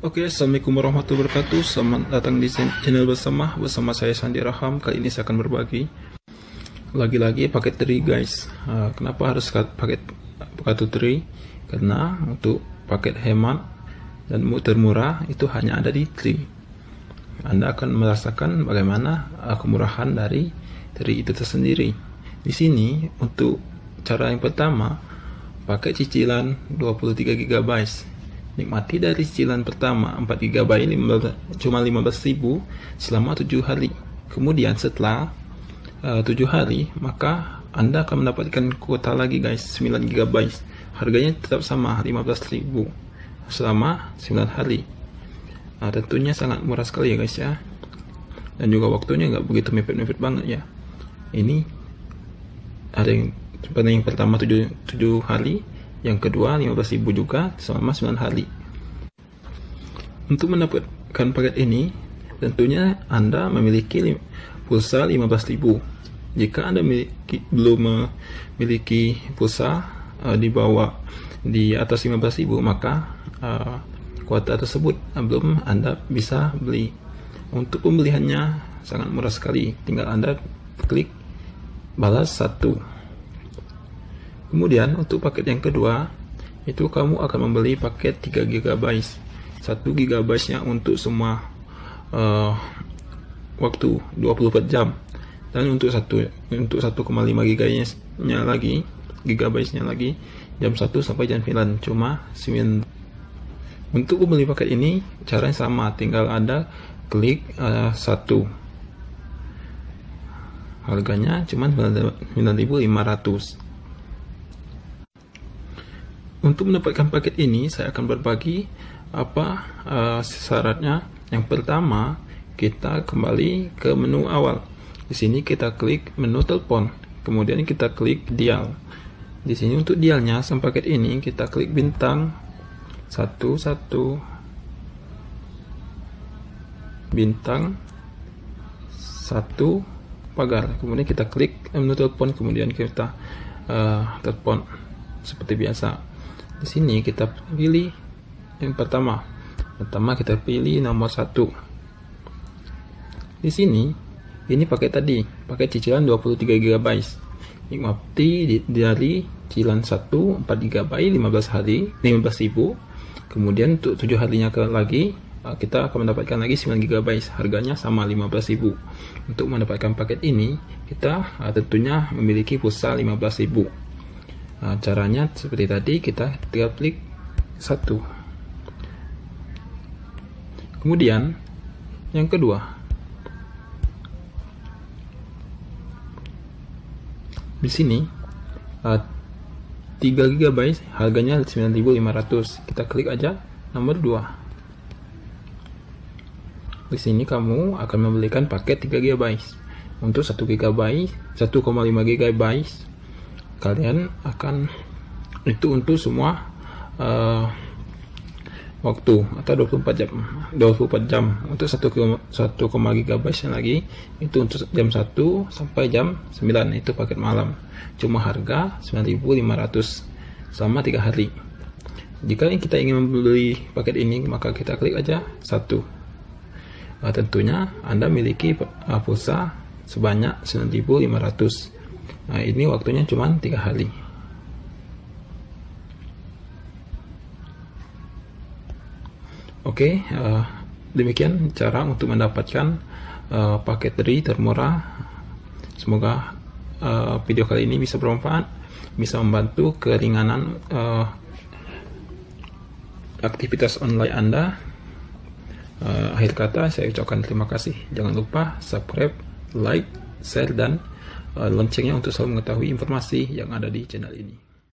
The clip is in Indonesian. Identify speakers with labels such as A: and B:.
A: Oke, assalamualaikum warahmatullahi wabarakatuh. Selamat datang di channel bersama saya Sandi Raham. Kali ini saya akan berbagi lagi-lagi paket tri, guys. Kenapa harus paket kartu tri? Karena untuk paket hemat dan termurah itu hanya ada di tri. Anda akan merasakan bagaimana kemurahan dari tri itu tersendiri. Di sini untuk cara yang pertama, pakai cicilan 23 GB. Nikmati dari cicilan pertama 4 GB cuma 15.000 selama 7 hari. Kemudian setelah 7 hari, maka Anda akan mendapatkan kuota lagi, guys, 9 GB. Harganya tetap sama 15.000 selama 9 hari. Tentunya sangat murah sekali ya, guys, ya. Dan juga waktunya nggak begitu mepet-mepet banget ya. Ini ada yang seperti yang pertama 7 hari, yang kedua 15.000 juga selama 9 hari. Untuk mendapatkan paket ini, tentunya Anda memiliki pulsa 15.000. Jika Anda belum memiliki pulsa di atas 15.000, maka kuota tersebut belum Anda bisa beli. Untuk pembeliannya sangat murah sekali, tinggal Anda klik balas 1. Kemudian untuk paket yang kedua, itu kamu akan membeli paket 3 GB. 1 GB nya untuk semua waktu 24 jam. Dan untuk 1,5 GB nya lagi, jam 1 sampai jam 9, cuma 9. Untuk membeli paket ini caranya sama, tinggal Anda klik 1. Harganya cuma 9.500. Untuk mendapatkan paket ini, saya akan berbagi apa syaratnya. Yang pertama, kita kembali ke menu awal. Di sini kita klik menu telepon, kemudian kita klik dial. Di sini untuk dialnya sama paket ini kita klik bintang 11 bintang 1 pagar. Kemudian kita klik menu telepon, kemudian kita telepon seperti biasa. Di sini kita pilih yang pertama kita pilih nomor 1. Di sini ini paket cicilan 23 GB. Nikmati dari cicilan 1 4 GB 15 hari 15.000. Kemudian untuk 7 harinya lagi kita akan mendapatkan lagi 9 GB. Harganya sama 15.000. Untuk mendapatkan paket ini kita tentunya memiliki pulsa 15.000. Caranya seperti tadi, kita tinggal klik 1. Kemudian yang kedua, di sini 3 GB harganya 9.500. Kita klik aja nomor 2. Di sini kamu akan membelikan paket 3 GB. Untuk 1 GB 1,5 GB kalian akan itu untuk semua waktu atau 24 jam. Untuk 1 GB lagi itu untuk jam 1 sampai jam 9, itu paket malam, cuma harga 9.500 selama 3 hari. Jika kita ingin membeli paket ini, maka kita klik aja 1. Tentunya Anda miliki pulsa sebanyak 9.500. Ini waktunya cuma 3 hari. Oke, demikian cara untuk mendapatkan paket tri termurah. Semoga video kali ini bisa bermanfaat, bisa membantu keringanan aktivitas online Anda. Akhir kata saya ucapkan terima kasih. Jangan lupa subscribe, like, share, dan loncengnya untuk selalu mengetahui informasi yang ada di channel ini.